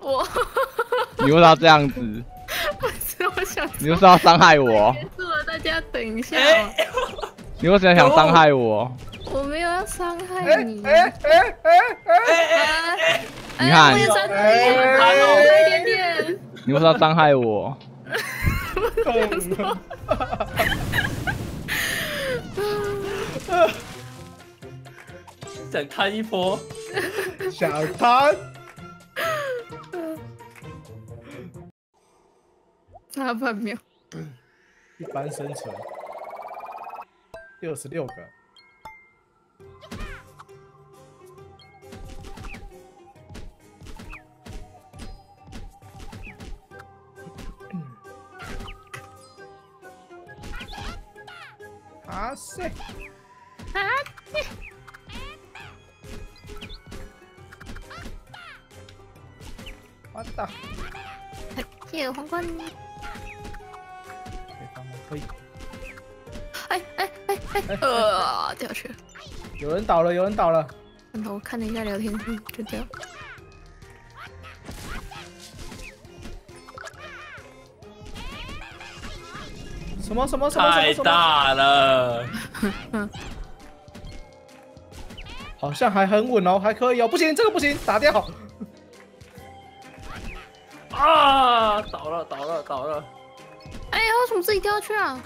我你为什么要这样子？ 不是我想你为什么要伤害我？ 结束了，大家等一下。 你为什么想伤害我？ 我没有要伤害你。 你我看， 也伤害你，快一点点。 你为什么要伤害我？ 想看一波， 想看。 差半秒。 一般生存66个。啊塞！ 啊！ 完蛋！ 谢皇冠。 可以。 掉下去了。 有人倒了，有人倒了。 然后我看了一下聊天室，就掉。 什么？ 太大了， 好像还很稳哦，还可以哦。不行，这个不行，打掉。 啊！倒了！ 哎呀，为什么自己掉下去啊？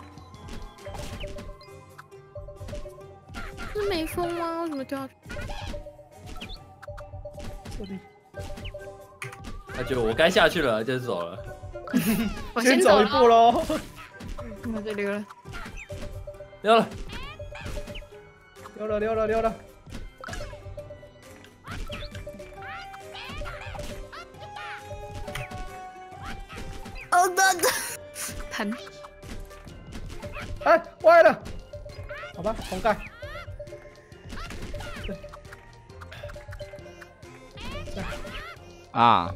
是没风吗？为什么掉下去？ 这里。 那就我该下去了，就走了。 我先走一步喽。 我这溜了。 溜了。 哦，弹。 哎，歪了。好吧，重盖。 啊！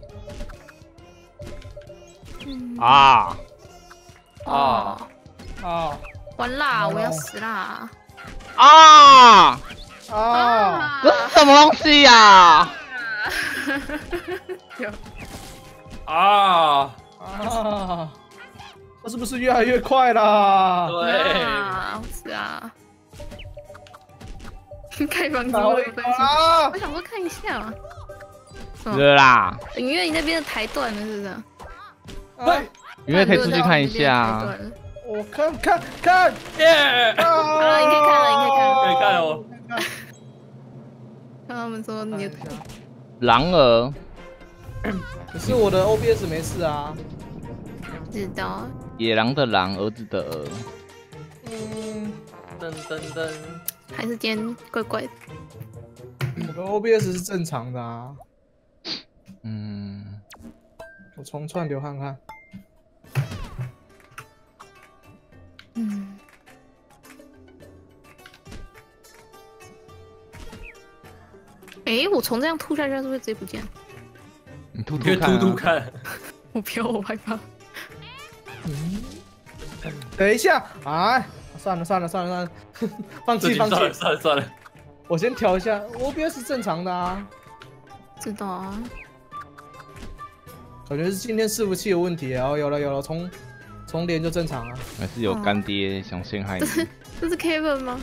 完啦！我要死啦！ 这是什么东西呀？ 这是不是越来越快啦？ 对， 是啊。盖房子我有分析，我想说看一下嘛。 是啦。 因为你那边的台断了，是不是？ 对， 因为可以出去看一下。 我看， 耶！ 好了，你可以看了， 可以看哦。 看他们说你的台。 狼儿。 可是我的 OBS 没事啊。 知道。 野狼的狼，儿子的儿。 噔。 还是今天怪怪的。 我的 OBS 是正常的啊。我重串流看看。 哎，我从这样吐下去，是不是直接不见？ 你吐看。 我不要，我害怕。 等一下，哎，算了，放弃。 算了。 我先调一下 ，OBS 是正常的啊。 知道啊。 感觉是今天伺服器有问题，然后有了，重连就正常了。 还是有干爹想陷害你？ 这是 Kevin 吗？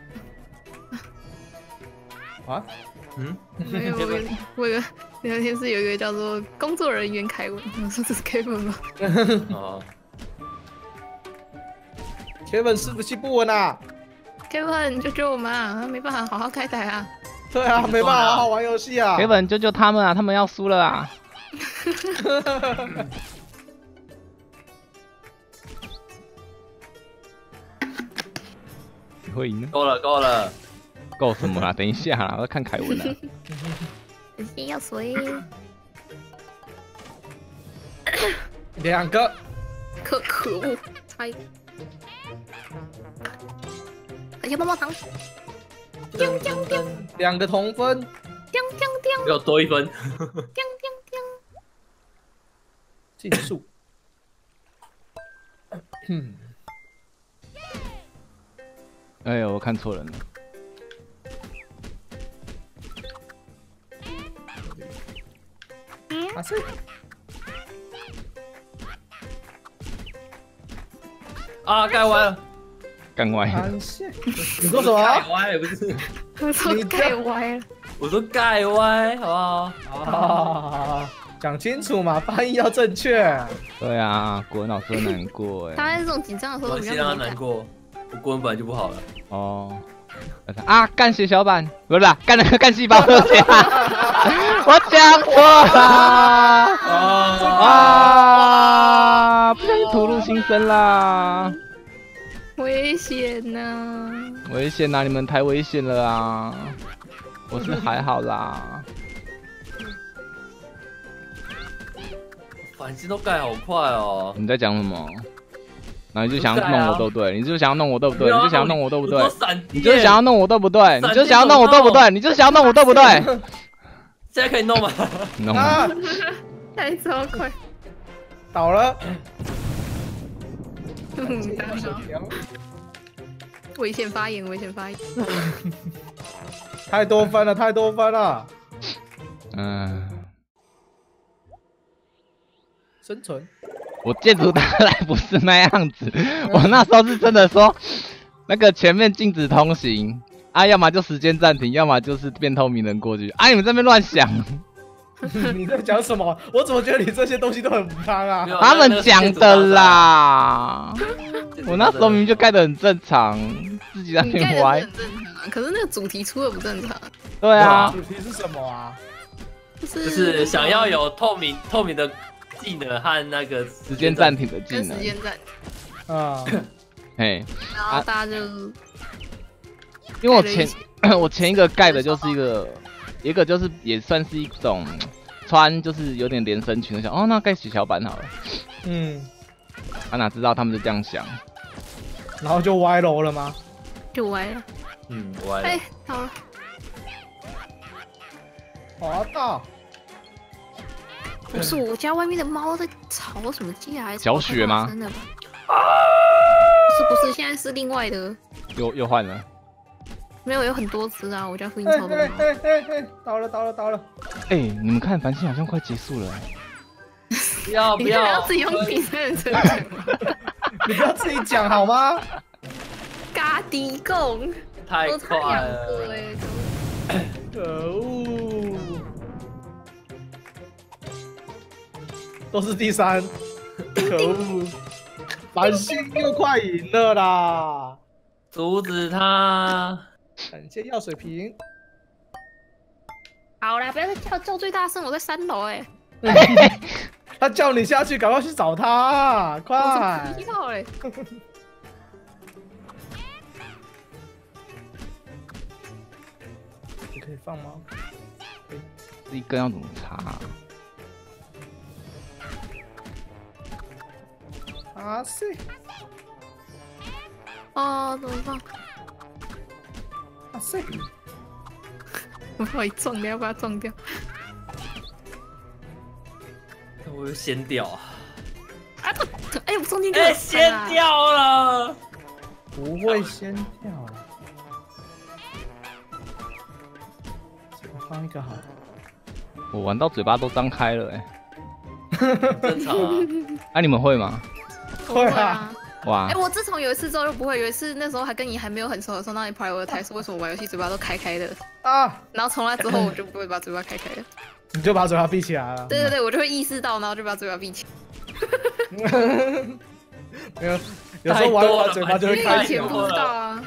啊？ 没有，我有聊天室有一个叫做工作人员凯文，我说这是 Kevin 吗 ？Kevin 伺服器不稳啊 ！Kevin 你救救我们啊！他没办法好好开台啊！ 对啊，没办法好好玩游戏啊 ！Kevin 救他们啊！他们要输了啊！你会赢？ 够了。 够什么啦？等一下啦，我要看凯文了。 先要谁 ？2个。 可恶！猜。而且棒棒糖。 2个同分。 要多1分。 竞速。 哎呦，我看错人了。 啊是啊，盖歪了， 干歪。 感谢。你说什么？ 盖歪不是， 我说盖歪了。 我说盖歪，好不好？ 啊，讲清楚嘛，发音要正确。 对啊，国文老师会难过他哎。 在这种紧张的时候我比较先让他敏感。 难过，我国文本来就不好了。 哦。啊，干血小板，不是啦，干那个干细胞，对不起我讲错了啊！不小心吐露心声啦， 危险呐！ 危险啊！你们太危险了啊！我是还好啦。 反正都盖好快哦。 你在讲什么？然后你就想要弄我对不对？你就想要弄我对不对？你就想要弄我对不对？你就是想要弄我对不对？你就想要弄我对不对？你就想要弄我对不对？ 现在可以弄吗？ 弄啊！ 啊， 太超快！ 倒了。 危险发言，危险发言。 太多分了，太多分了。 嗯， 生存。 我建筑大来不是那样子，我那时候是真的说，那个前面禁止通行啊，要么就时间暂停，要么就是变透明人过去啊，你们在那边乱想， 你在讲什么？我怎么觉得你这些东西都很不汤啊？ 他们讲的啦。我那时候明明就盖得很正常，自己在那你盖的是边歪很。正常啊，可是那个主题出的不正常， 对啊， 主题是什么啊？ 就是想要有透明的技能和那个时间暂停的技能跟时，间战， 啊， 嘿， 然后大家就因为我盖了一我前一个盖的就是一个就是也算是一种穿就是有点连身裙的，想哦那盖血小板好了， 嗯， 啊哪知道他们就这样想， 然后就歪楼了吗？ 就歪了。 歪了哎，好了， 滑到， 不是我家外面的猫在吵什么架？还是小雪吗真的吧？不是，现在是另外的， 又换了， 没有有很多只啊，我家附近嘿超多猫。 嘿嘿嘿嘿，倒了倒了倒了， 哎，你们看繁星好像快结束了， 不要不要你看要自己用第三人称讲吗？ 你不要自己讲好吗？ 嘎迪贡， 太我才快两个了。 哎， 可恶，都是第三，可恶，繁星又快赢了啦！ 阻止他！ 感谢药水瓶， 好啦，不要再叫最大声，我在3楼哎， 他叫你下去，赶快去找他， 我快是！不要嘞。 你可以放吗？ 这一根要怎么插啊？ 啊是， 哦，怎么办？ 啊是， 我把你撞掉，要把它撞掉。 我又掀掉啊！ 啊不，哎，我中间就哎， 有掀啊！ 掉了！ 不会先跳了。我放一个好了。 我玩到嘴巴都张开了正常啊。 啊你们会吗？ 会啊。 哇哎，我自从有一次之后就不会，有一次那时候还跟你还没有很熟的时候，那你跑来我的台说为什么玩游戏嘴巴都开开的， 啊！ 然后从那之后我就不会把嘴巴开开了。 你就把嘴巴闭起来了。 对对对，我就会意识到，然后就把嘴巴闭起来。 没有，有时候玩完嘴巴就会因为开起来以前不知道啊。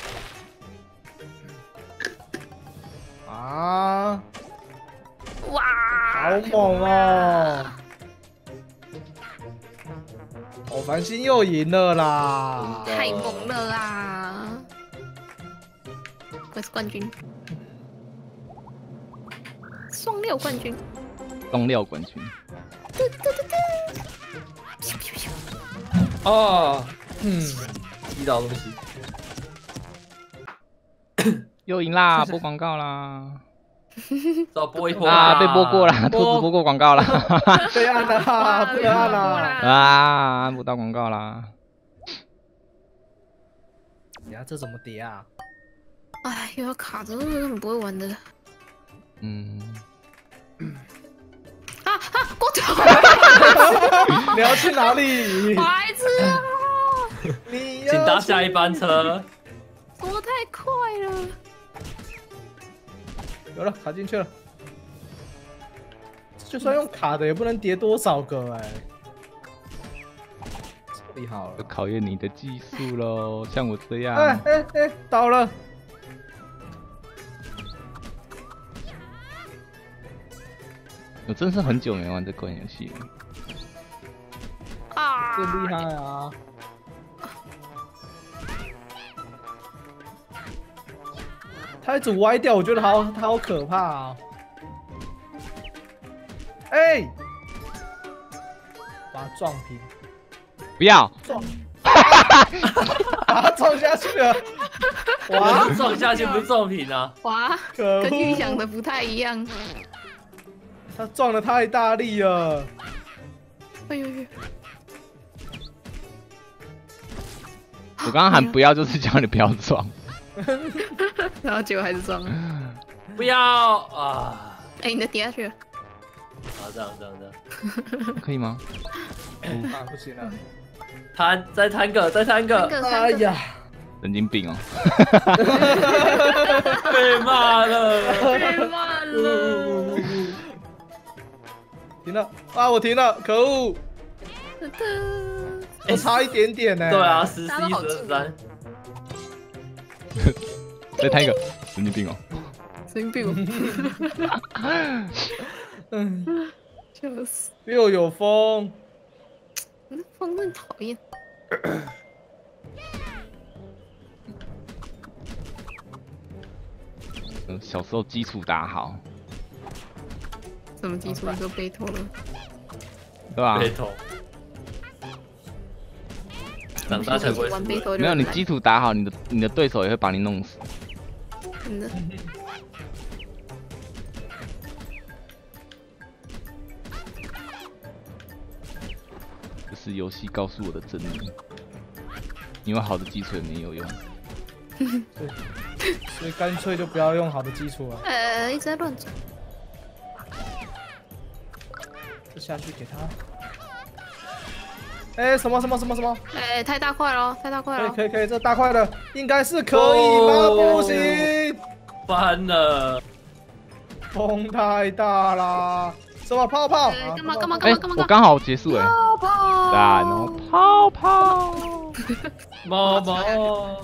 啊！ 哇， 好猛哦！哦，繁星又赢了啦！ 太猛了啦！我是冠军，双料冠军。 东料冠军， 哦， 嗯， 击到东西。 又赢啦！播广告啦！ 再播一波啊，被播过啦，兔子播过广告啦！ 对岸啦，对岸啦！ 啊，按不到广告啦！ 呀，这怎么叠啊？ 哎，又要卡着，根本不会玩的。 嗯， 啊！ 过头！ 你要去哪里？ 白痴啊！ 你请搭下一班车。 我太快了。 有了，卡进去了。就算用卡的，也不能叠多少个哎。厉害了。 考验你的技术喽，像我这样。 哎，倒了。 我真是很久没玩这款游戏了。 啊！ 真厉害啊！它一直歪掉，我觉得它好可怕啊！哎，把它撞平， 不要！ 撞，把它撞下去了！哇， 撞下去不是撞平啊！ 哇， 可恶！ 跟预想的不太一样。 他撞得太大力了。 哎呦呦！ 我刚刚喊不要，就是叫你不要撞。 然后结果还是撞了。 不要啊！ 哎，你的跌下去了。 啊，这样， 可以吗？ 啊，不行了！ 再摊个。 哎呀， 神经病哦！ 被骂了。 太慢了。 停了啊！我停了，可恶！我差一点点呢。 对啊，11、 大家都好近 13。 再摊一个，神经病哦！ 神经病哦！ 嗯， 笑死！ 又有风， 那风真讨厌。 小时候基础打好， 什么基础？你说背头了？ 对吧？ 背头。长大才不会玩背头就没有，你很烂基础打好，你的对手也会把你弄死。 真的。 这是游戏告诉我的真理。因为好的基础也没有用。 所以干脆就不要用好的基础了。 一直在乱转。 就下去给他。哎，什么？ 哎，太大块了，太大块了。 可以，这大块的应该是可以吗？不行， 翻了。 风太大啦！什么泡泡？ 干嘛？ 哎，我刚好结束哎。 泡泡。 然后泡泡。 猫猫。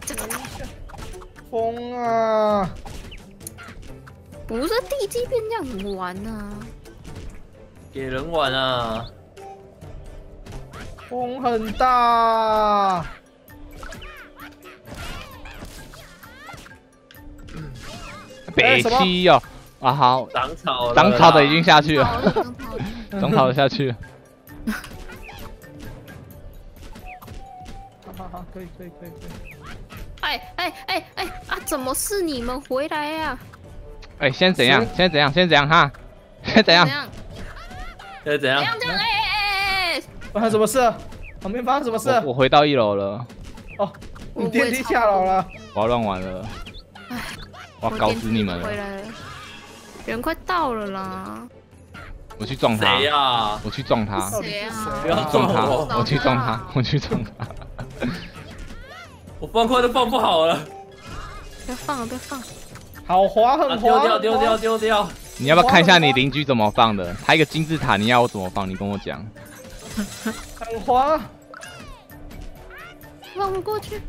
风啊！ 不是地基变这样怎么玩呢？ 给人玩啊！ 风很大。 北七哦，啊好， 长草的已经下去了，长草的下去了。 好，可以。 哎啊！怎么是你们回来呀？ 哎，先怎样哈？先怎样？ 怎样？ 哎！ 发生什么事？旁边发生什么事？ 我回到1楼了。 哦，你电梯下楼了。 我要乱玩了。我要搞死你们了！ 回来了，人快到了啦！ 我去撞他！ 谁呀？ 我去撞他！ 谁啊？ 不要撞他！ 我！ 我去撞他！我去撞他！ 我方块都放不好了。 不要放了，不要放！ 好滑，很滑！ 丢掉！ 你要不要看一下你邻居怎么放的？他一个金字塔，你要我怎么放？你跟我讲。 很滑。 放不过去。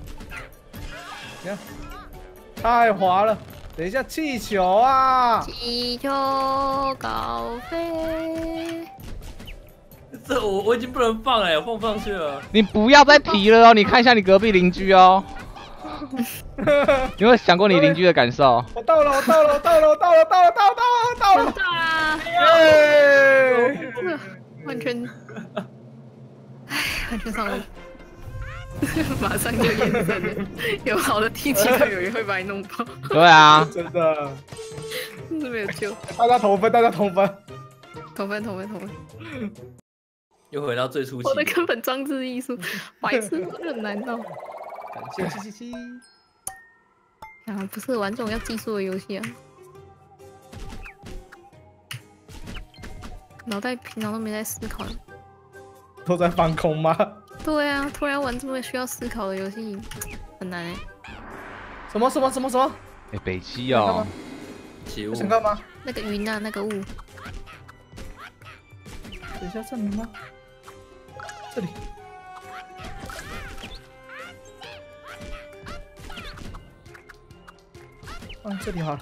太滑了！等一下，气球啊！ 气球高飞。 这我已经不能放了，我放不上去了。 你不要再提了哦！你看一下你隔壁邻居哦。你有没有想过你邻居的感受？ 我到了！ 啊！ 耶！ 完全上路。马上就验证了，有好的地基队友也会把你弄爆。 对啊， 真的， 真是没有救。 大家同分。 同分。 又回到最初期。 我的根本装置艺术，白痴，很难闹。 感谢七。 啊，不是玩这种要技术的游戏啊。 脑袋平常都没在思考。 都在放空吗？ 对啊，突然玩这么需要思考的游戏，很难哎。 什么？ 哎，北七哦， 起雾不。想干嘛？ 那个云啊，那个雾， 等一下证明吗？这里。啊，这里好了。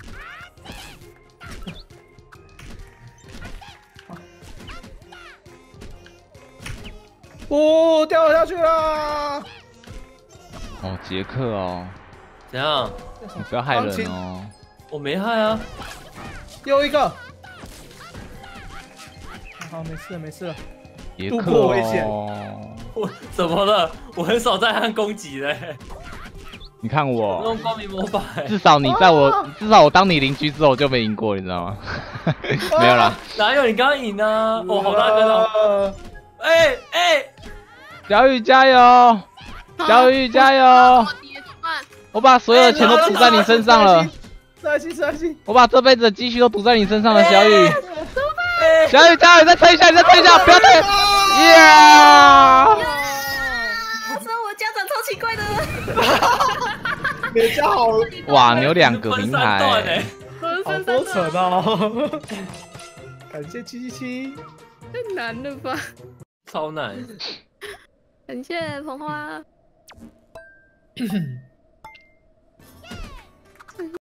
好。哦，掉下去了！ 哦，杰克哦， 怎样？ 你不要害人哦。 我没害啊。 又一个。好，没事了。度杰克过危险哦， 我怎么了？我很少在按攻击嘞， 你看我我， 用光明魔法欸。 至少我当你邻居之后我就没赢过，你知道吗？没有啦， 哪有你刚赢呢？哦，好大个哦！哎， 小雨加油，小雨加油！我把所有的钱都赌在你身上了， 吃爱心。 我把这辈子的积蓄都赌在你身上了，小雨。小雨加油！你再推一下，不要推！呀！ 说我家长超奇怪的。 你的家好哇，你有2个平台， 好多层哦！感谢777， 太难了吧？ 超难。 感谢红花。